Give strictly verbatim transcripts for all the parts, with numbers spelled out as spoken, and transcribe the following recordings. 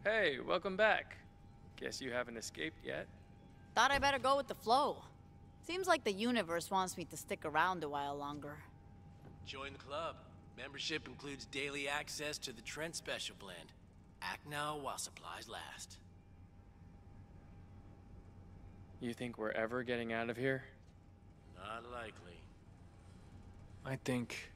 Hey, welcome back. Guess you haven't escaped yet. Thought I better go with the flow. Seems like the universe wants me to stick around a while longer. Join the club. Membership includes daily access to the Trent Special Blend. Act now while supplies last. You think we're ever getting out of here? Not likely. I think...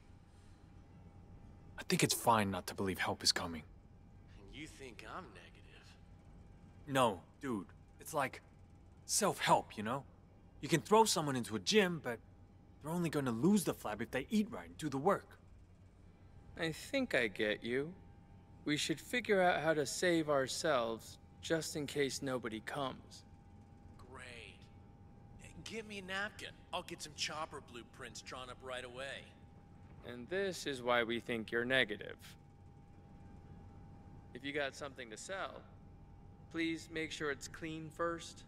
I think it's fine not to believe help is coming. And you think I'm negative? No, dude. It's like self-help, you know? You can throw someone into a gym, but they're only gonna lose the flab if they eat right and do the work. I think I get you. We should figure out how to save ourselves just in case nobody comes. Great. Give me a napkin. I'll get some chopper blueprints drawn up right away. And this is why we think you're negative. If you got something to sell, please make sure it's clean first.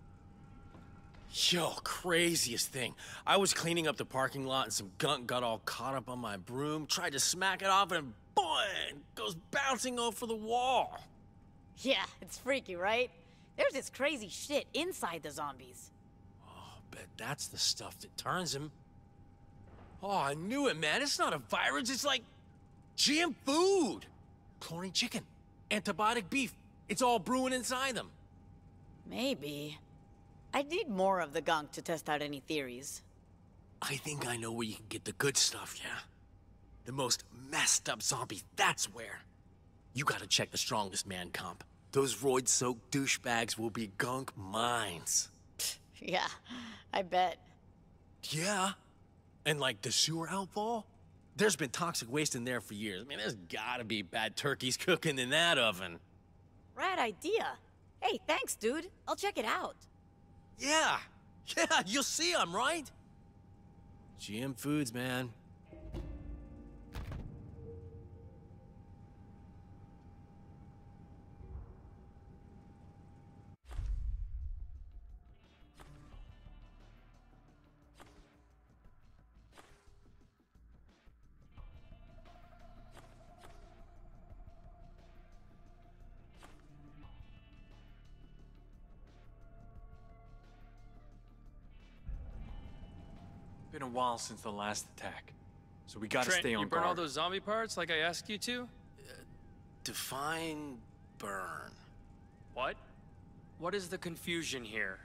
Yo, craziest thing. I was cleaning up the parking lot and some gunk got all caught up on my broom, tried to smack it off, and boing! Goes bouncing over the wall. Yeah, it's freaky, right? There's this crazy shit inside the zombies. Oh, bet that's the stuff that turns him. Oh, I knew it, man. It's not a virus, it's like G M food. Chlorine chicken, antibiotic beef. It's all brewing inside them. Maybe. I'd need more of the gunk to test out any theories. I think I know where you can get the good stuff, yeah? The most messed up zombies, that's where. You gotta check the Strongest Man comp. Those roid-soaked douchebags will be gunk mines. Yeah, I bet. Yeah. And like the sewer outfall? There's been toxic waste in there for years. I mean, there's gotta be bad turkeys cooking in that oven. Rad idea. Hey, thanks, dude. I'll check it out. Yeah, yeah, you'll see I'm right. G M Foods, man. Been a while since the last attack, so we gotta Trent, stay on you burn guard. all those zombie parts like I asked you to? Define burn. What? What is the confusion here?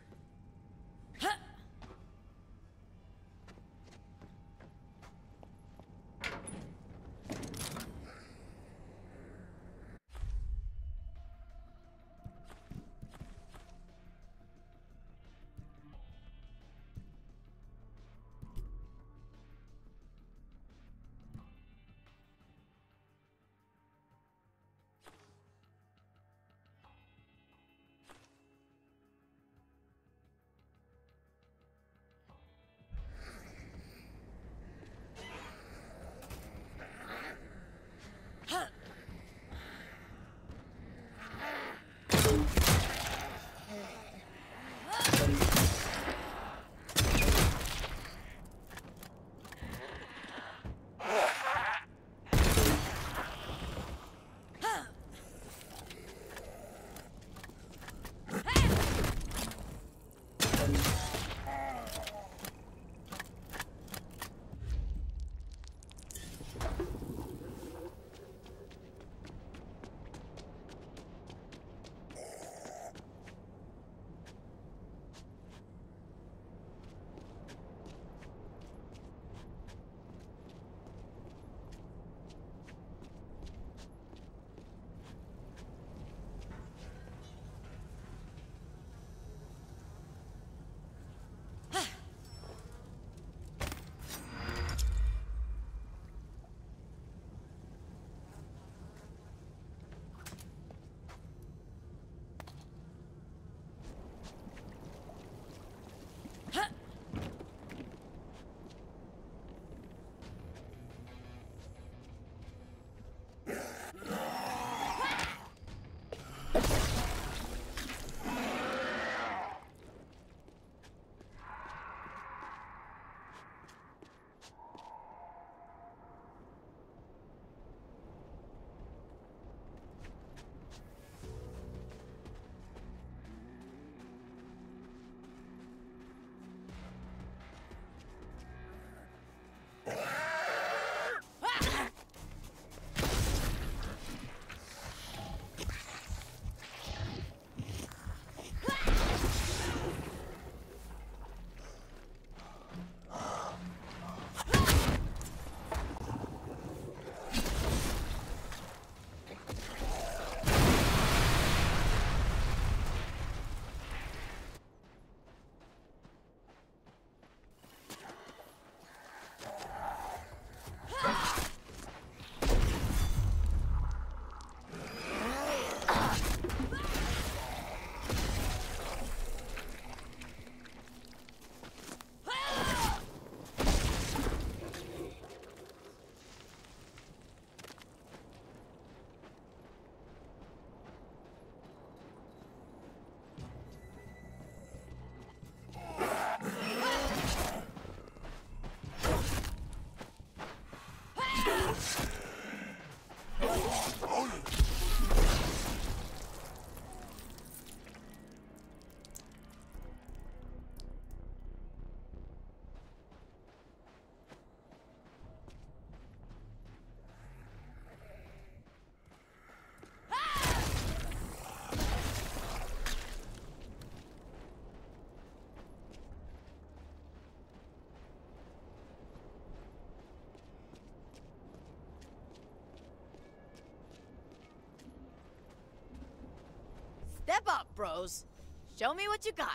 Step up, bros. Show me what you got.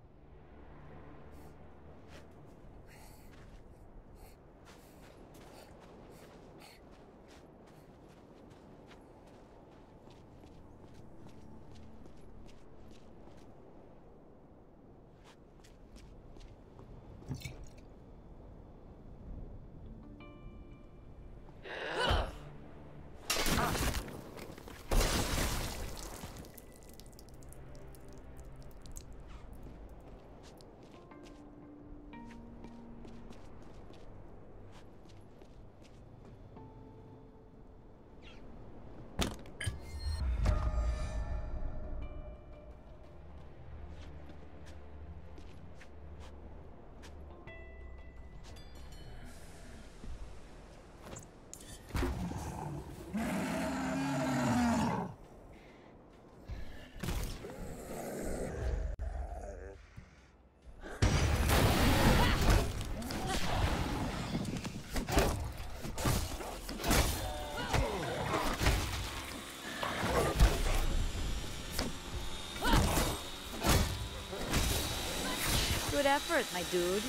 Good effort, my dude.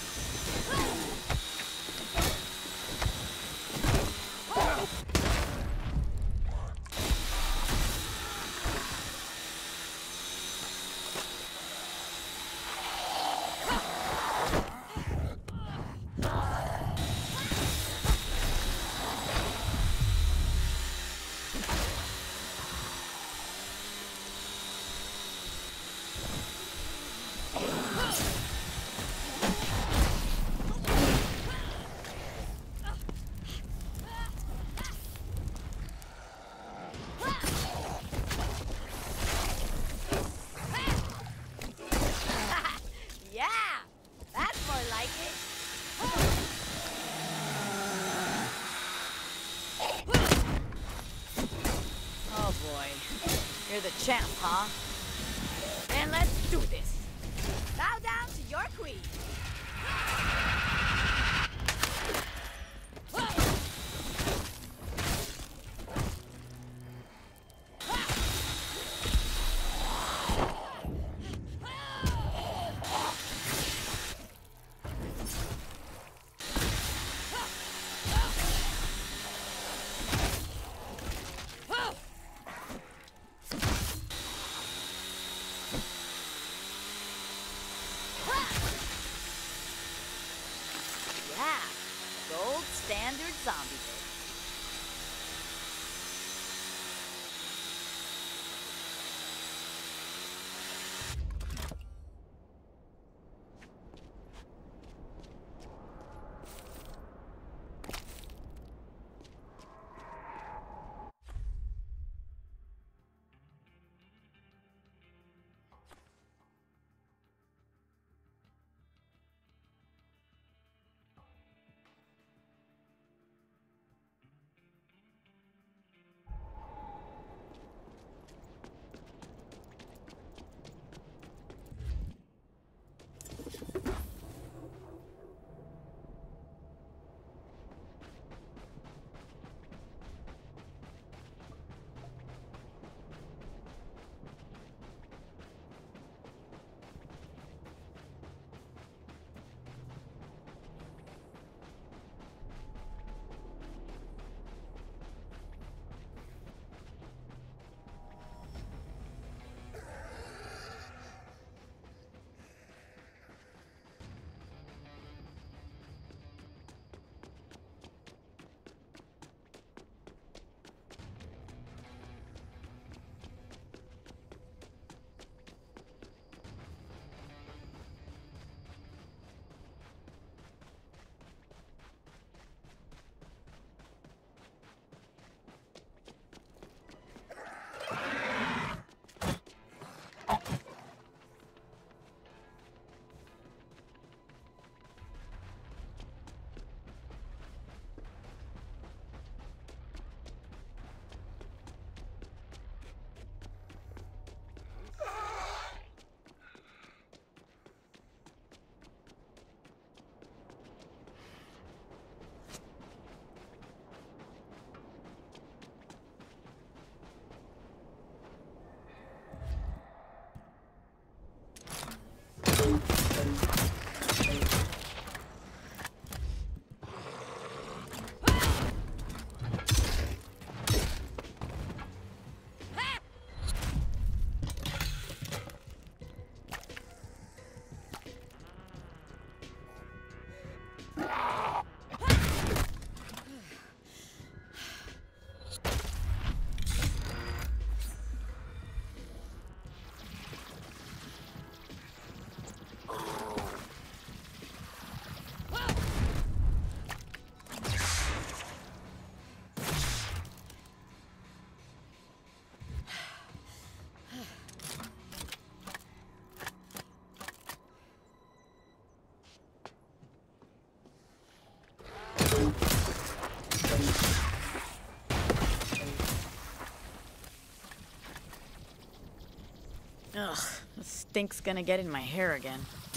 You're the champ, huh? Then let's do this. Bow down to your queen. Standard zombie bit. stink's gonna get in my hair again.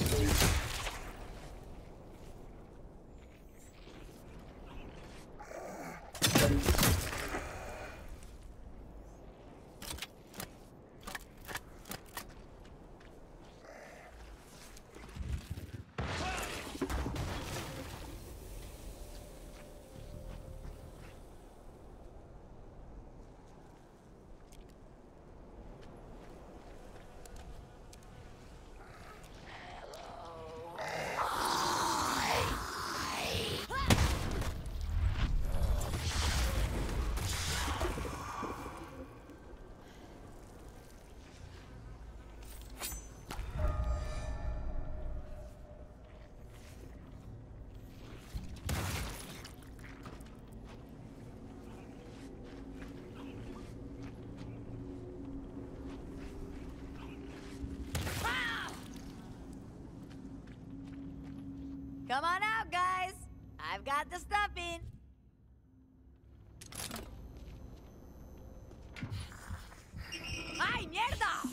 Come on out, guys. I've got the stuffing. ¡Ay, mierda!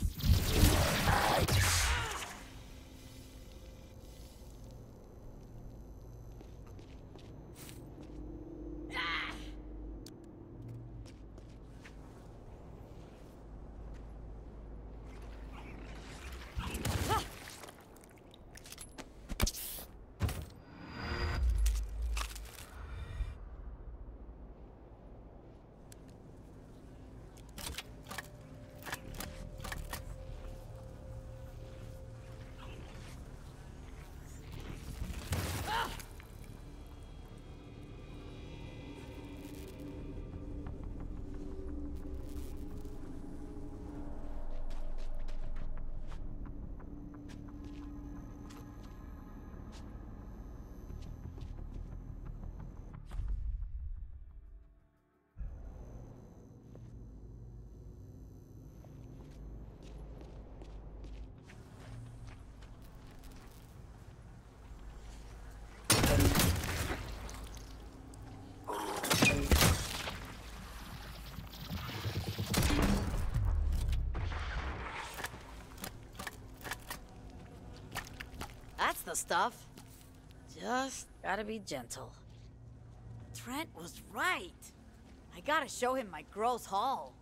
That's the stuff. Just gotta be gentle. Trent was right. I gotta show him my gross haul.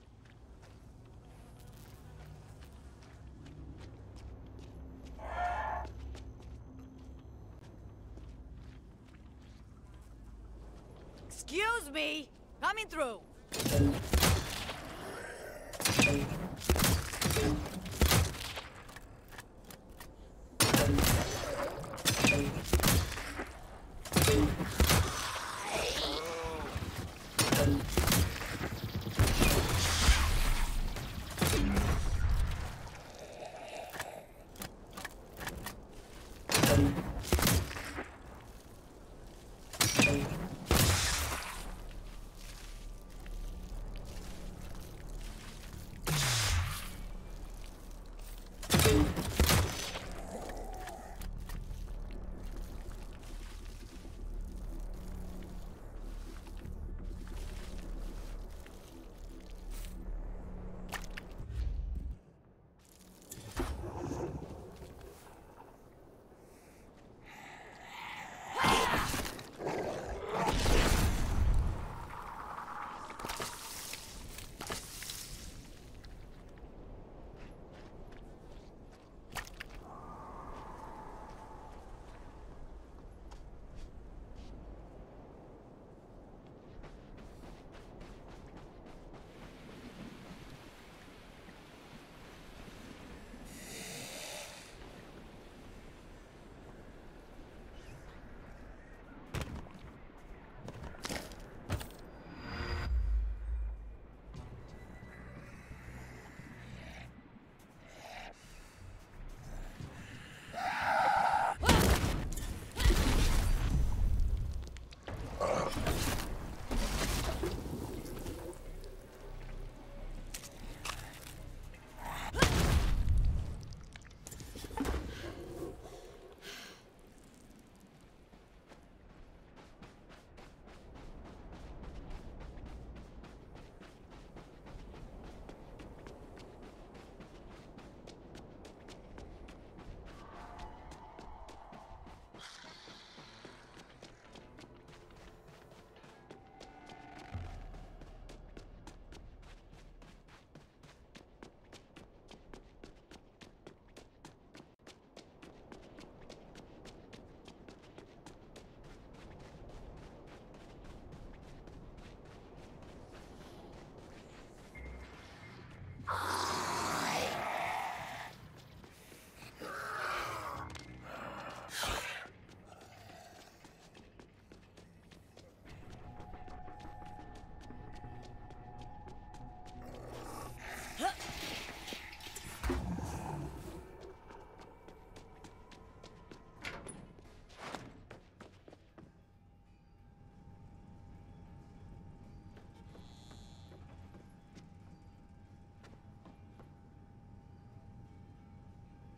Excuse me! Coming through!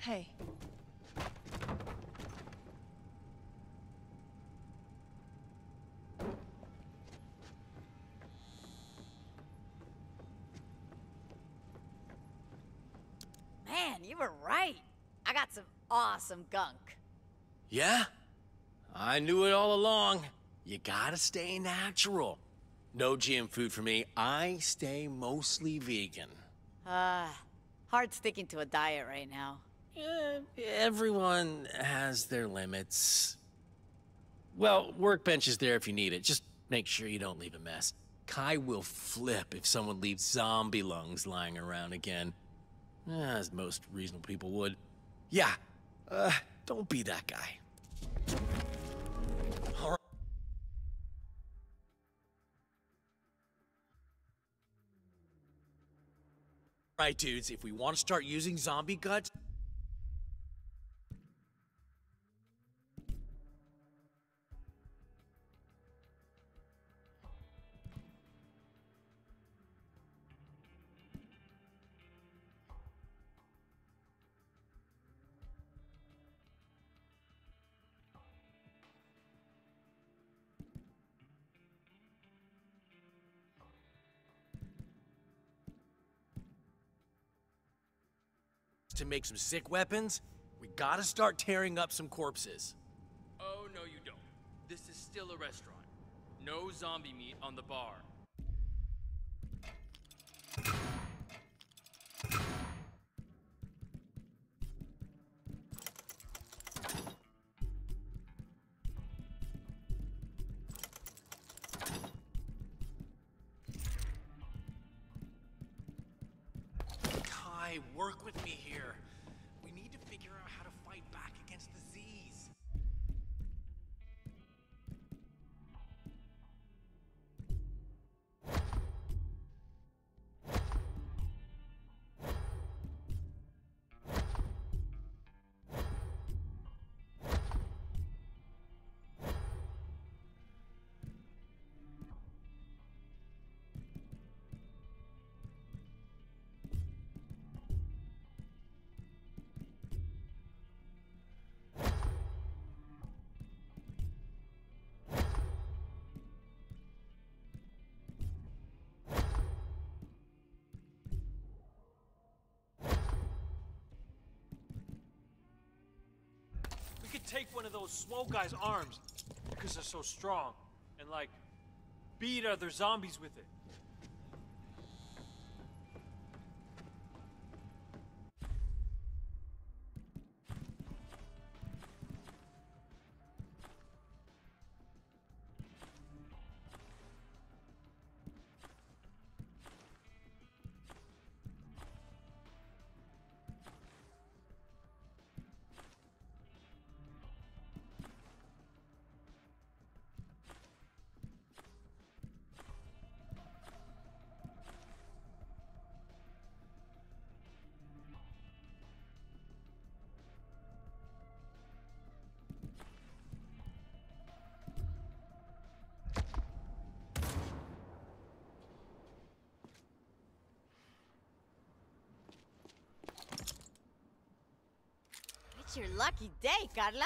Hey. Man, you were right. I got some awesome gunk. Yeah? I knew it all along. You gotta stay natural. No G M food for me. I stay mostly vegan. Uh, hard sticking to a diet right now. Eh, everyone has their limits. Well, workbench is there if you need it. Just make sure you don't leave a mess. Kai will flip if someone leaves zombie lungs lying around again. As most reasonable people would. Yeah, uh, don't be that guy. All right. Right, dudes, if we want to start using zombie guts... to make some sick weapons, we gotta start tearing up some corpses. Oh, no, you don't. This is still a restaurant. No zombie meat on the bar. Kai, work with me here. We need to figure out how to fight back against the Z's. We could take one of those swole guys' arms, because they're so strong, and like, beat other zombies with it. It's your lucky day, Carla.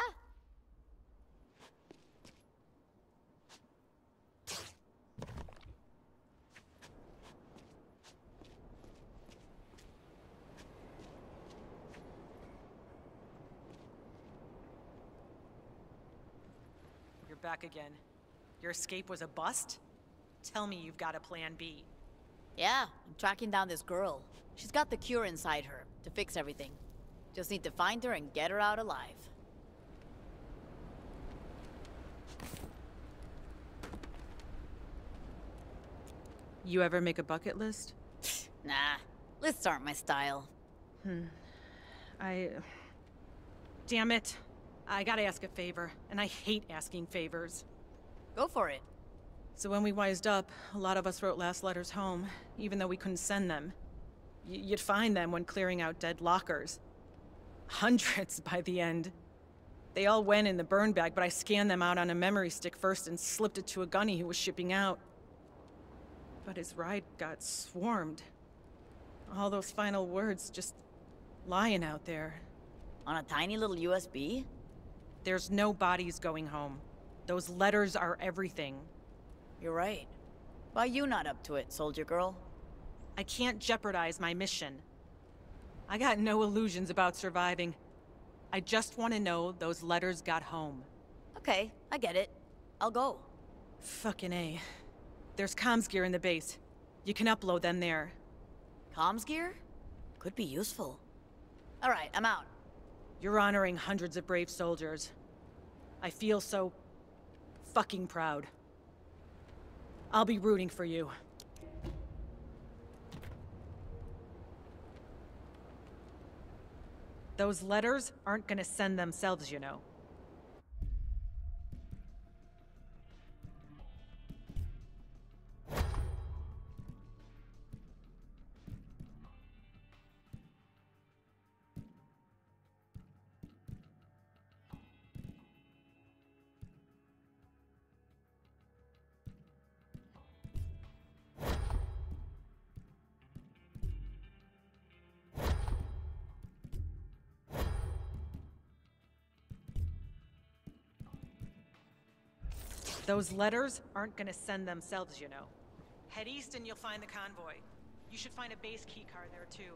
You're back again. Your escape was a bust? Tell me you've got a plan B. Yeah, I'm tracking down this girl. She's got the cure inside her to fix everything. Just need to find her and get her out alive. You ever make a bucket list? Nah, lists aren't my style. Hmm. I... Damn it. I gotta ask a favor, and I hate asking favors. Go for it. So when we wised up, a lot of us wrote last letters home, even though we couldn't send them. Y you'd find them when clearing out dead lockers. Hundreds by the end. They all went in the burn bag, but I scanned them out on a memory stick first and slipped it to a gunny who was shipping out. But his ride got swarmed. All those final words just lying out there. On a tiny little U S B? There's no bodies going home. Those letters are everything. You're right. Why you not up to it, soldier girl? I can't jeopardize my mission. I got no illusions about surviving. I just want to know those letters got home. Okay, I get it. I'll go. Fucking A. There's comms gear in the base. You can upload them there. Comms gear? Could be useful. All right, I'm out. You're honoring hundreds of brave soldiers. I feel so... fucking proud. I'll be rooting for you. Those letters aren't gonna send themselves, you know. Those letters aren't gonna send themselves, you know. Head east and you'll find the convoy. You should find a base keycard there, too.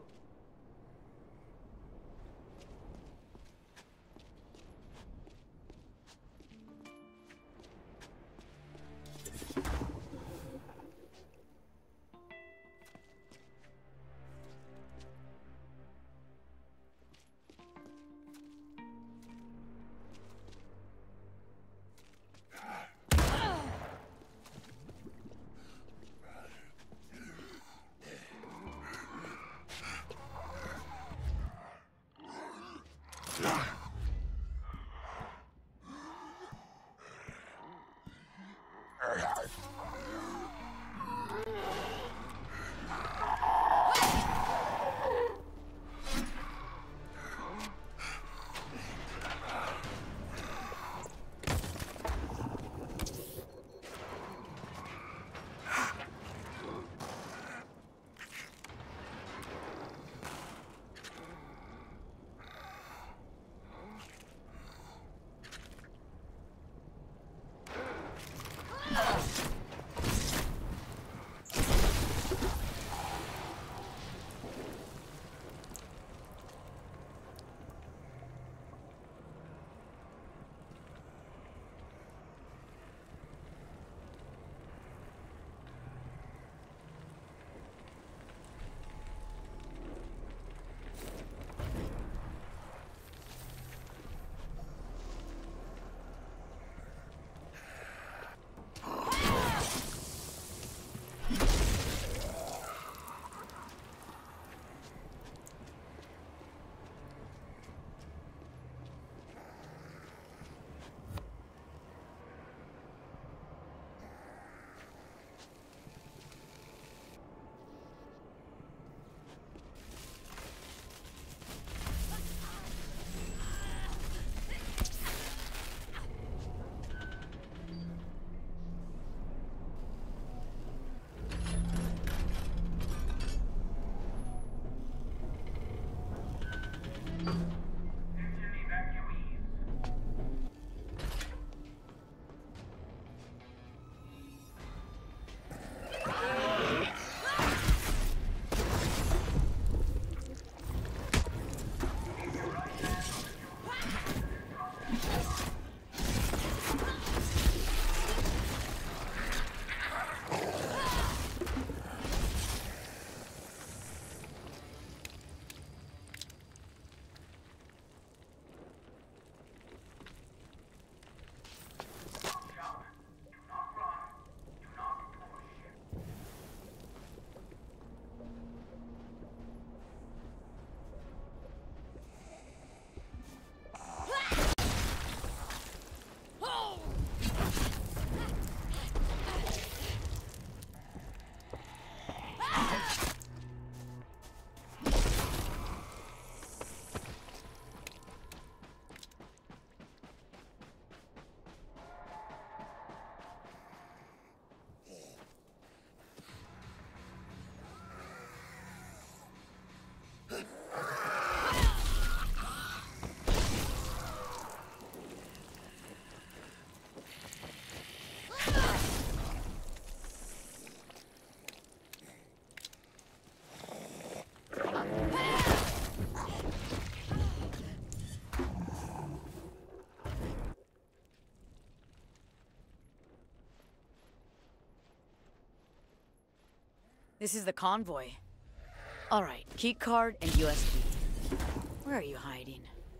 This is the convoy. All right, key card and U S B. Where are you hiding?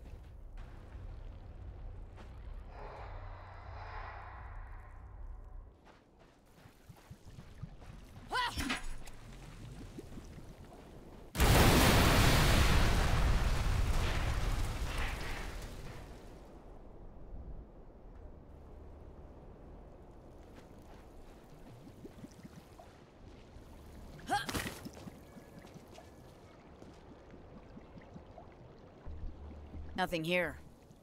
Nothing here.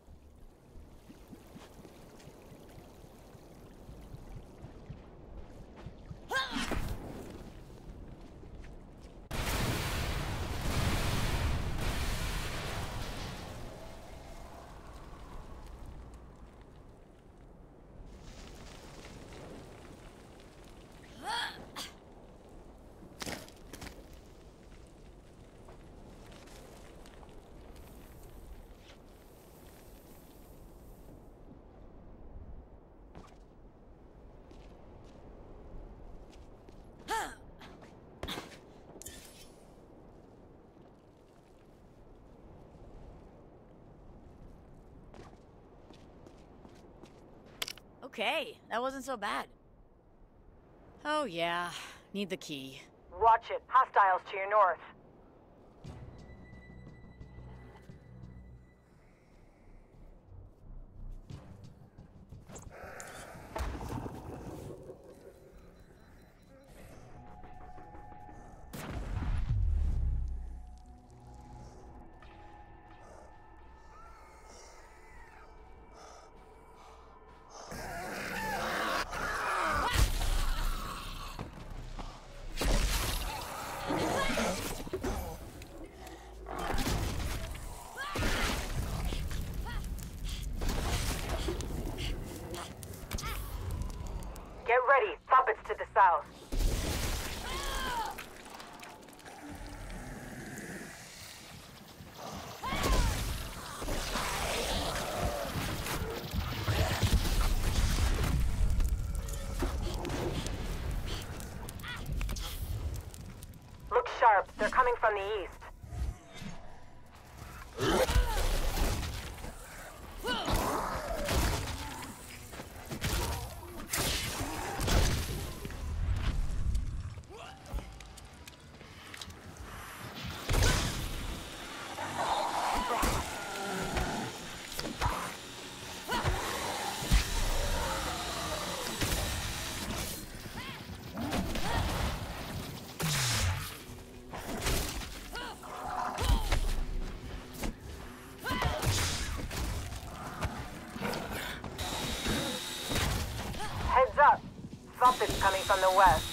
Okay, that wasn't so bad. Oh yeah, need the key. Watch it. Hostiles to your north. Get ready. Puppets to the south. Look sharp. They're coming from the east. Heads up. Something's coming from the west.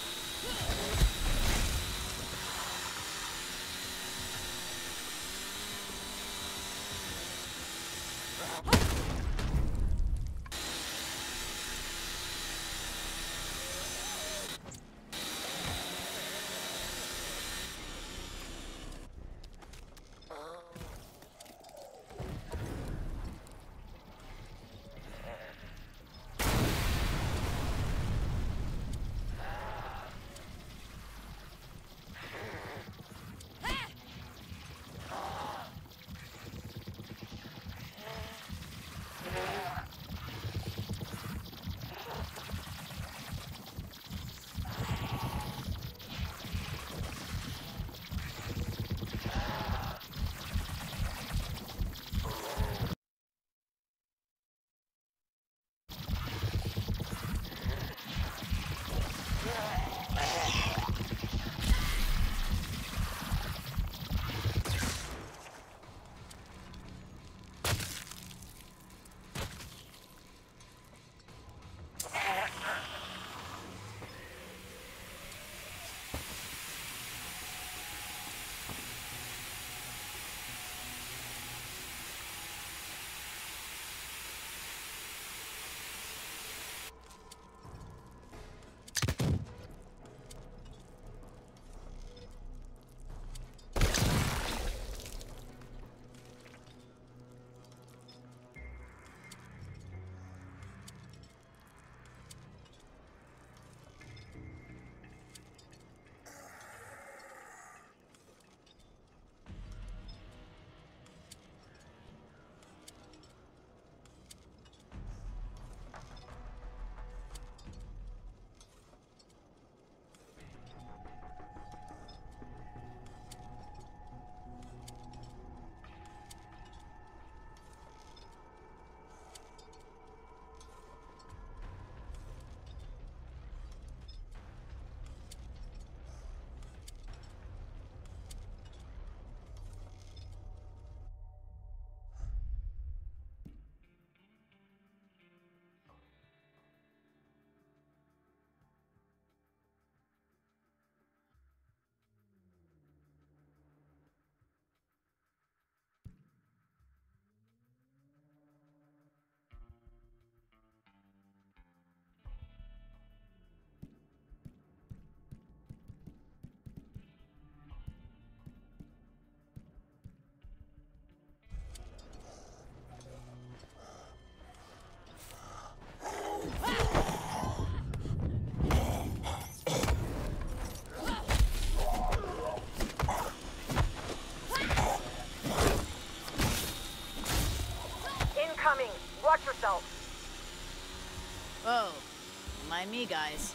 me, guys.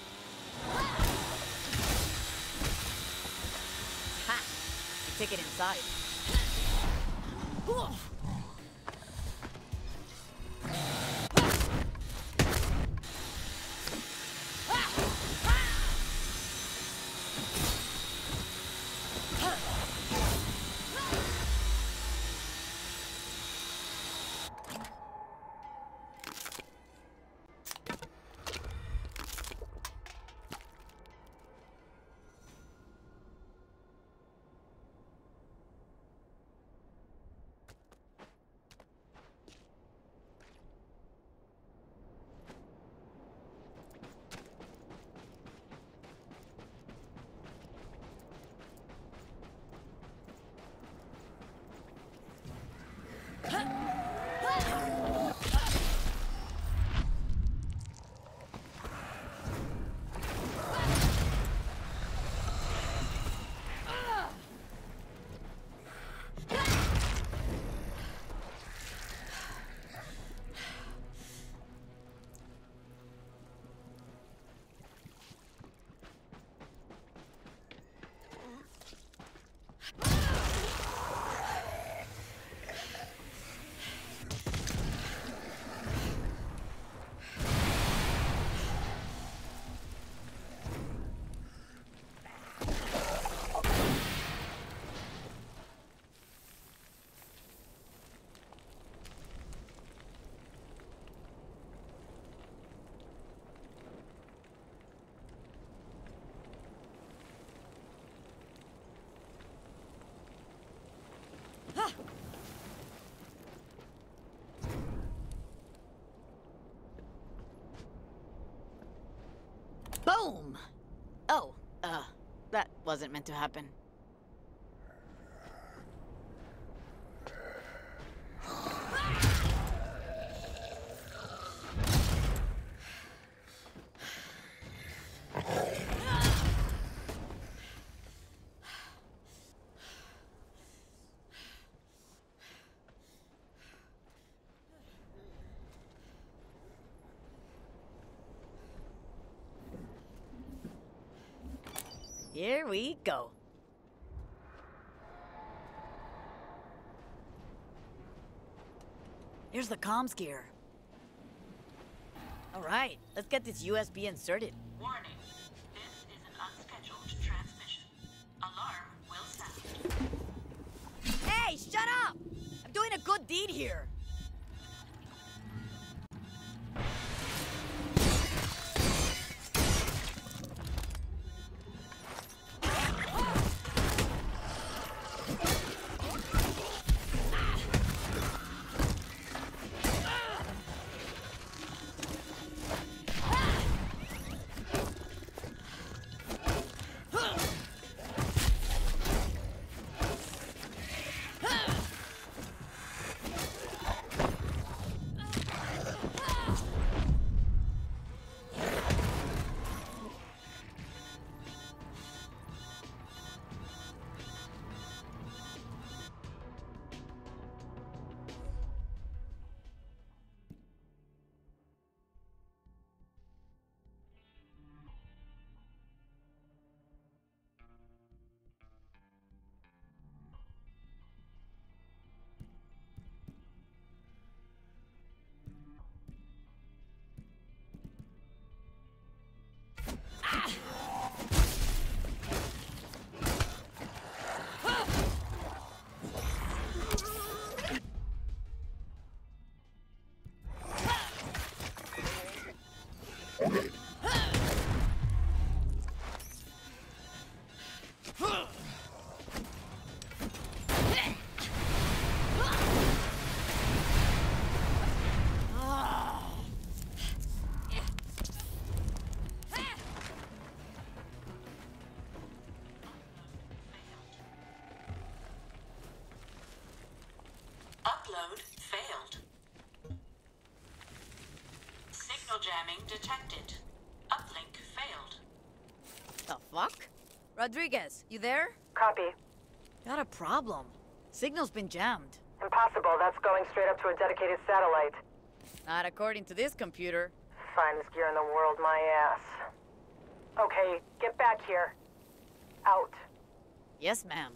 Ha! You take it inside. Boom! Oh, uh, that wasn't meant to happen. Here we go. Here's the comms gear. All right, let's get this U S B inserted. Warning. This is an unscheduled transmission. Alarm will sound. Hey, shut up! I'm doing a good deed here. Upload failed. Signal jamming detected. Uplink failed. The fuck? Rodriguez, you there? Copy. Got a problem. Signal's been jammed. Impossible. That's going straight up to a dedicated satellite. Not according to this computer. finest gear in the world, my ass. Okay, get back here. Out. Yes, ma'am.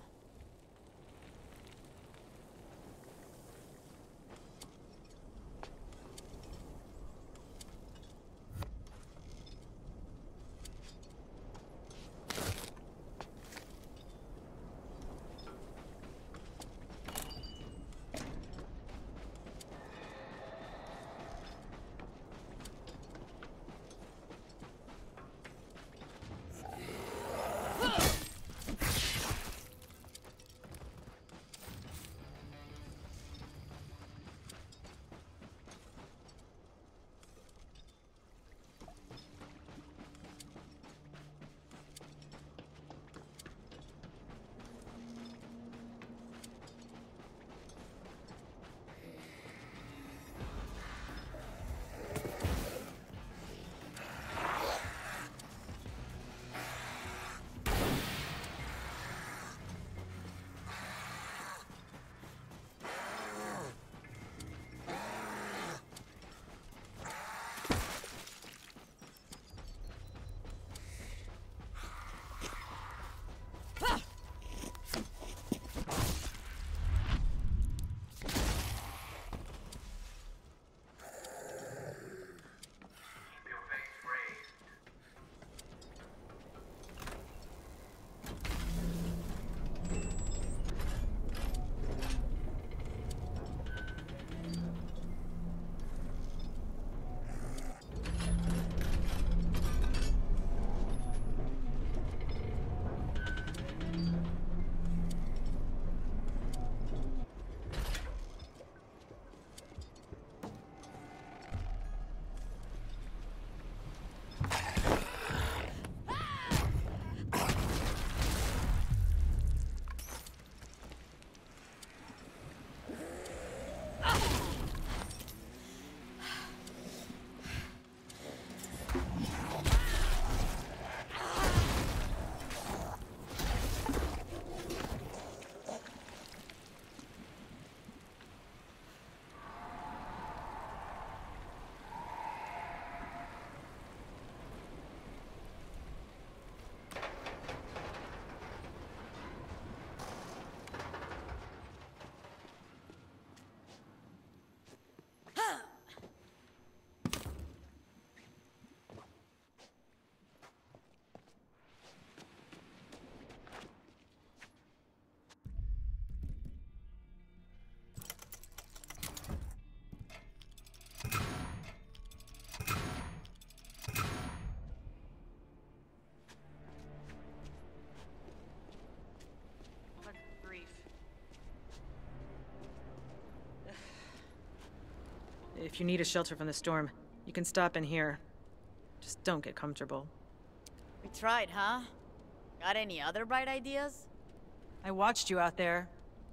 If you need a shelter from the storm, you can stop in here. Just don't get comfortable. We tried, huh? Got any other bright ideas? I watched you out there.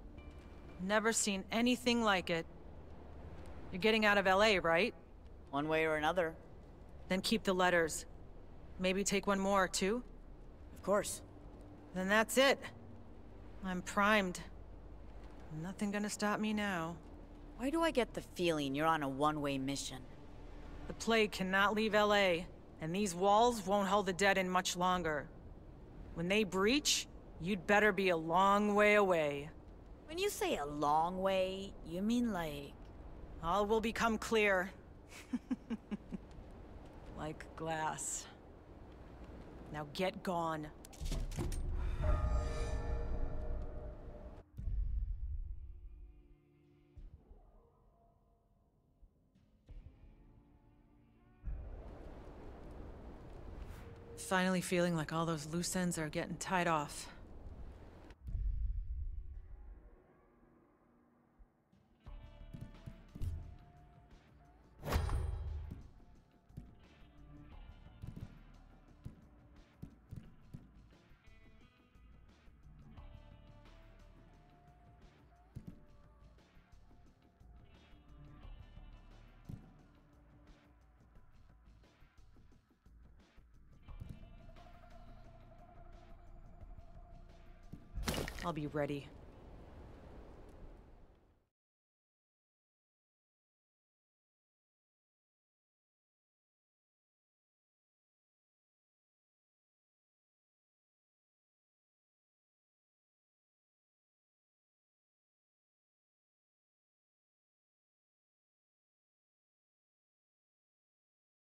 Never seen anything like it. You're getting out of L A, right? One way or another. Then keep the letters. Maybe take one more, too? Of course. Then that's it. I'm primed. Nothing gonna stop me now. Why do I get the feeling you're on a one-way mission? The plague cannot leave L A, and these walls won't hold the dead in much longer. When they breach, you'd better be a long way away. When you say a long way, you mean like... All will become clear. Like glass. Now get gone. Finally feeling like all those loose ends are getting tied off. I'll be ready.